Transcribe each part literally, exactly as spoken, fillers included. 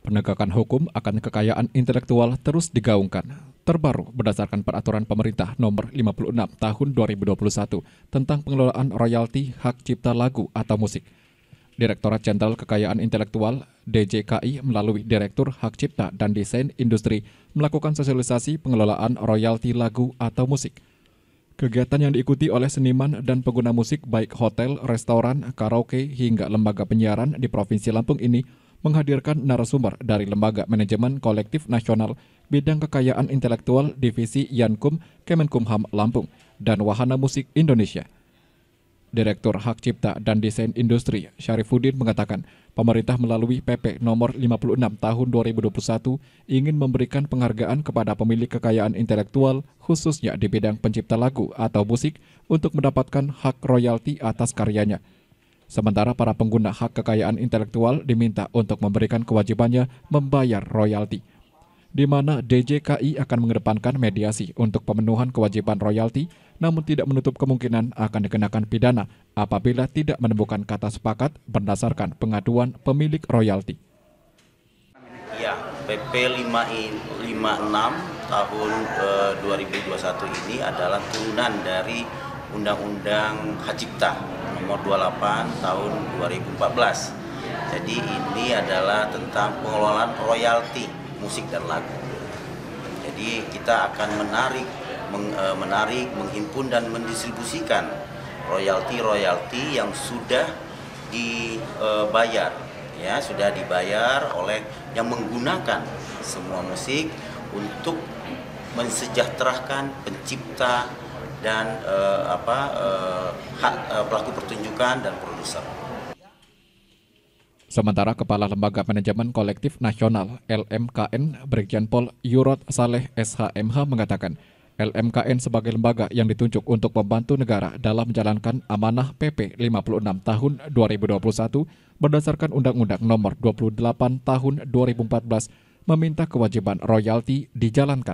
Penegakan hukum akan kekayaan intelektual terus digaungkan. Terbaru berdasarkan peraturan pemerintah nomor lima puluh enam tahun dua ribu dua puluh satu tentang pengelolaan royalti hak cipta lagu atau musik. Direktorat Jenderal Kekayaan Intelektual D J K I melalui Direktur Hak Cipta dan Desain Industri melakukan sosialisasi pengelolaan royalti lagu atau musik. Kegiatan yang diikuti oleh seniman dan pengguna musik baik hotel, restoran, karaoke, hingga lembaga penyiaran di Provinsi Lampung ini menghadirkan narasumber dari Lembaga Manajemen Kolektif Nasional Bidang Kekayaan Intelektual Divisi Yankum Kemenkumham Lampung dan Wahana Musik Indonesia. Direktur Hak Cipta dan Desain Industri Syarifuddin mengatakan pemerintah melalui P P nomor lima puluh enam tahun dua ribu dua puluh satu ingin memberikan penghargaan kepada pemilik kekayaan intelektual khususnya di bidang pencipta lagu atau musik untuk mendapatkan hak royalti atas karyanya. Sementara para pengguna hak kekayaan intelektual diminta untuk memberikan kewajibannya membayar royalti, di mana D J K I akan mengedepankan mediasi untuk pemenuhan kewajiban royalti, namun tidak menutup kemungkinan akan dikenakan pidana apabila tidak menemukan kata sepakat berdasarkan pengaduan pemilik royalti. Ya, P P lima puluh enam tahun eh, dua ribu dua puluh satu ini adalah turunan dari Undang-Undang Hak Cipta nomor dua puluh delapan tahun dua ribu empat belas. Jadi ini adalah tentang pengelolaan royalti musik dan lagu. Jadi kita akan menarik, meng, e, menarik, menghimpun dan mendistribusikan royalti-royalti yang sudah dibayar, ya sudah dibayar oleh yang menggunakan semua musik untuk mensejahterakan pencipta dan e, apa e, hak e, pelaku pertunjukan dan produser. Sementara Kepala Lembaga Manajemen Kolektif Nasional L M K N Brigjen Pol Yurot Saleh S H M H mengatakan L M K N sebagai lembaga yang ditunjuk untuk membantu negara dalam menjalankan amanah P P lima puluh enam tahun dua ribu dua puluh satu berdasarkan Undang-Undang nomor dua puluh delapan tahun dua ribu empat belas meminta kewajiban royalti dijalankan.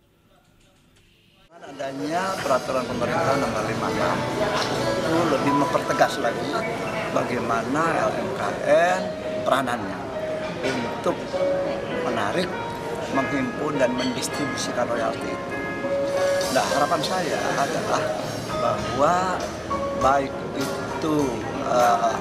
Adanya peraturan pemerintah nomor lima puluh enam itu lebih mempertegas lagi bagaimana L M K N peranannya untuk menarik, menghimpun dan mendistribusikan royalti itu. Nah, harapan saya adalah bahwa baik itu uh,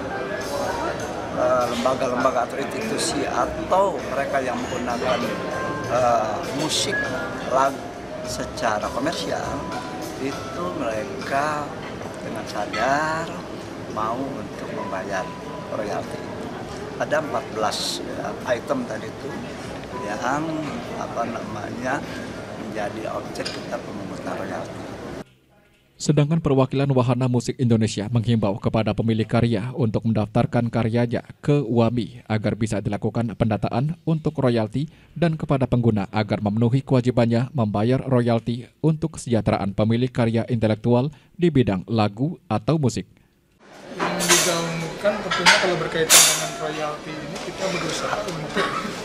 uh, lembaga-lembaga atau institusi atau mereka yang menggunakan uh, musik lagu secara komersial itu mereka dengan sadar mau untuk membayar royalti. Ada empat belas ya, item tadi itu yang apa namanya menjadi objek kita pemungutan royalti. Sedangkan perwakilan Wahana Musik Indonesia menghimbau kepada pemilik karya untuk mendaftarkan karyanya ke W A M I agar bisa dilakukan pendataan untuk royalti dan kepada pengguna agar memenuhi kewajibannya membayar royalti untuk kesejahteraan pemilik karya intelektual di bidang lagu atau musik. Yang digaungkan tentunya kalau berkaitan dengan royalti ini kita berusaha untuk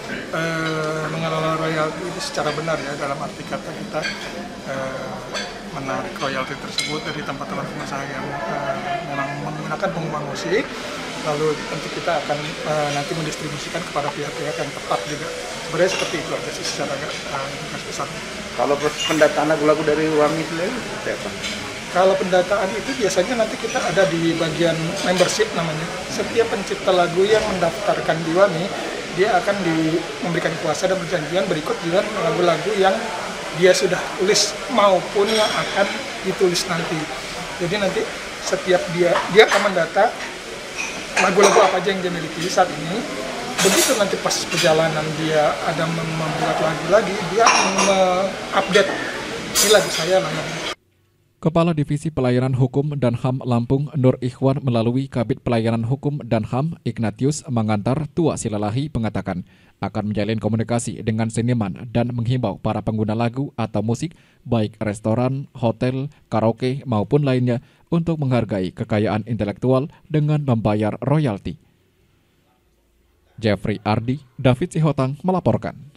uh, mengelola royalti itu secara benar ya, dalam arti kata kita uh, menarik royalti tersebut dari tempat-tempat pengusaha yang uh, memang menggunakan pengumuman musik, lalu tentu kita akan uh, nanti mendistribusikan kepada pihak-pihak yang tepat juga. Sebenarnya seperti itu aja sih secara uh, besar. Kalau pendataan lagu-lagu dari W A M I sendiri seperti apa? Kalau pendataan itu biasanya nanti kita ada di bagian membership namanya. Setiap pencipta lagu yang mendaftarkan di W A M I, dia akan di, memberikan kuasa dan perjanjian berikut dengan lagu-lagu yang dia sudah tulis maupun yang akan ditulis nanti. Jadi nanti setiap dia dia akan mendata lagu-lagu apa aja yang dia miliki saat ini. Begitu nanti pas perjalanan dia ada membuat lagu lagi, dia mengupdate ini lagu saya namanya. Kepala Divisi Pelayanan Hukum dan H A M Lampung Nur Ikhwan melalui Kabid Pelayanan Hukum dan H A M Ignatius Mangantar Tua Silalahi mengatakan akan menjalin komunikasi dengan seniman dan menghimbau para pengguna lagu atau musik baik restoran, hotel, karaoke maupun lainnya untuk menghargai kekayaan intelektual dengan membayar royalti. Jeffrey Ardi, David Sihotang melaporkan.